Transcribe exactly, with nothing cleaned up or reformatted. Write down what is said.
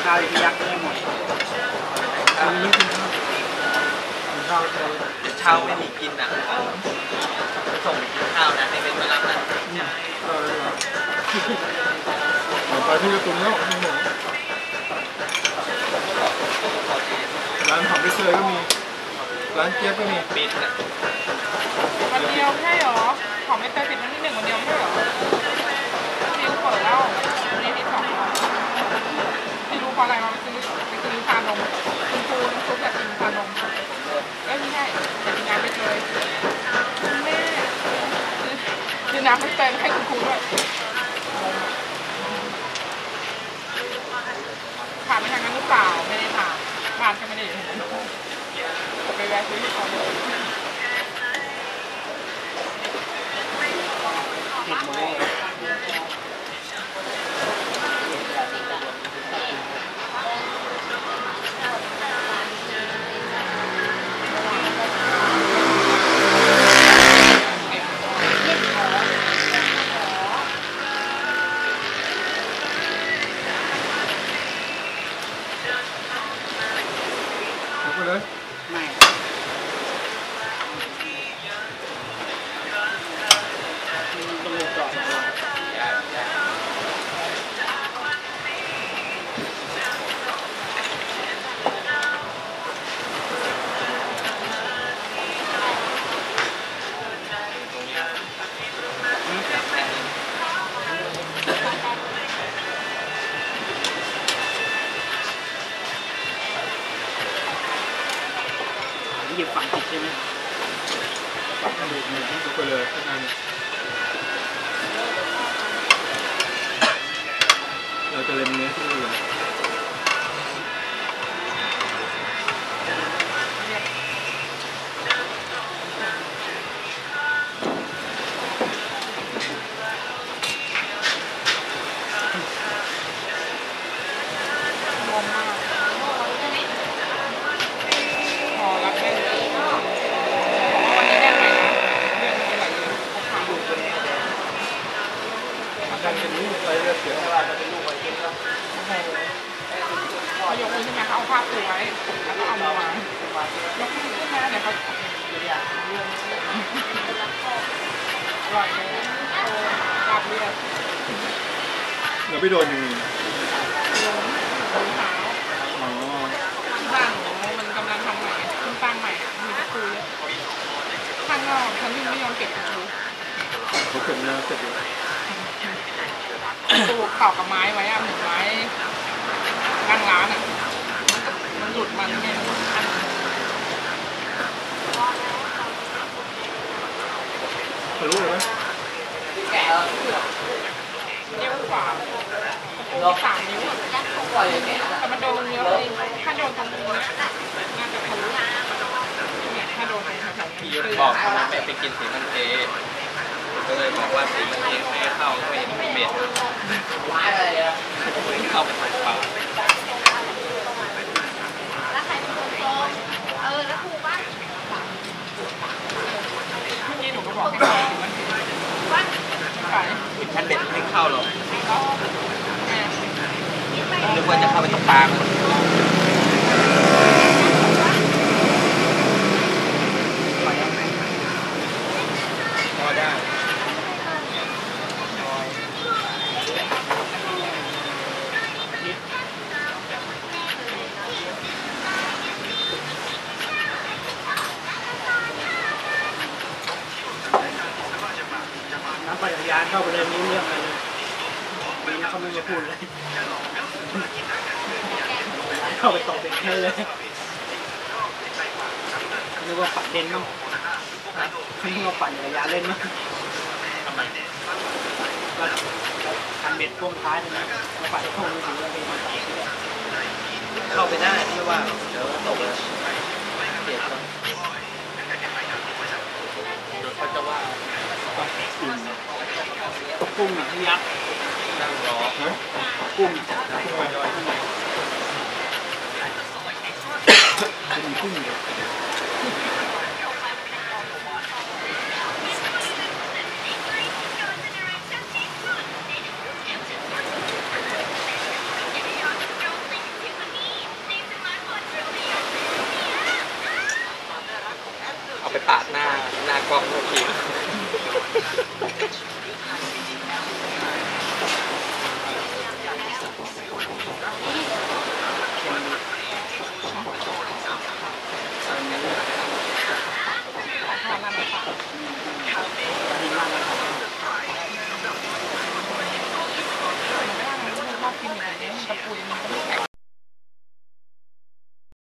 ข้าวอีกยักษ์ไม่หมดตอนนี้กินข้าวกินข้าวเช้าไม่มีกินนะส่งไปกินข้าวนะให้เป็นมารับนะไปที่จะตุนแล้วทั้งหมดร้านของพี่เชยก็มีร้านเจี๊ยบก็มีปิดนะวันเดียวไม่ใช่หรอของไม่เตยปิดวันที่หนึ่งวันเดียวไม่ใช่หรอที่รู้เปิดแล้ววันนี้ที่สองที่รู้เพราะอะไรมาไปซื้อไปซื้อชานมคุณครูน้ำซุปแบบกินชานมก็ไม่ใช่แต่กินน้ำไม่เตยคุณแม่ซื้อน้ำไม่เตยให้คุณครูด้วยผ่านไปทางนั้นหรือเปล่าไม่ได้ผ่านผ่านก็ไม่ได้เห็นไปแวะซื้อที่เขาเลยติดหมดเลยไม่ต้องเลือกก่อนหยิบฝั่งติดใช่ไหมฝั่งกระดูกเนี่ยทุกไปเลยทุกอันเราจะเล็มเนื้อที่อื่นพอยกมือขึ้นมาเขาเอาผ้าปูไว้แล้วก็เอามาวางยกมือขึ้นมาเดี๋ยวเขาอร่อยเลยกาบเลือดเดี๋ยวไปโดนยังไงโดนโดนเท้าอ๋อที่บ้านหนูมันกำลังทำใหม่ขึ้นตั้งใหม่มีตะปูเยอะข้างนอกฉันยังไม่ยอมเก็บตะปูเขาเก็บเนื้อเสร็จแล้วตูเข่ากับไม้ไว้อะหนึ่งไม้นั่งร้านอ่ะมันหลุดมันไงทะลุเลยไหมแกะนิ้วขวาปูสามนิ้วแต่มันโดนเยอะเลยถ้าโดนตรงนี้น่าจะทะลุเนี่ยถ้าโดนพี่ยุทธบอกว่าไปไปกินสีมันเทก็เลยบอกว่าสีมันเทไม่เข้าไม่เห็นเม็ดร้ายเลยอ่ะเข้าไปทางปากแล้วใครเป็นคนโกงเออแล้วครูบ้างนี่หนูก็บอกให้สีมันเทว่าไปชั้นเบ็ดไม่เข้าหรอกนึกว่าจะเข้าไปตรงปากพอได้น้ำปั่นจักรยานเข้าไปเลยมีเรื่องอะไรเลยมีนะเขาไม่มาพูดเลยเข้าไปตบเด็กให้เลยนึกว่าปั่นเล่นมั้งนึกว่าปั่นจักรยานเล่นมั้งทำไมก็คันเบ็ดพ่วงท้ายเลยนะมาปั่นพ่วงมือถือแล้วไปมาปั่นเข้าไปได้ไม่ว่าเดี๋ยวตกเลยเด็กก็เดี๋ยวเขาจะว่ากุ้งที่ยักษ์นั่งรอกุ้งเป็นกุ้งเลยเกล้องโอเค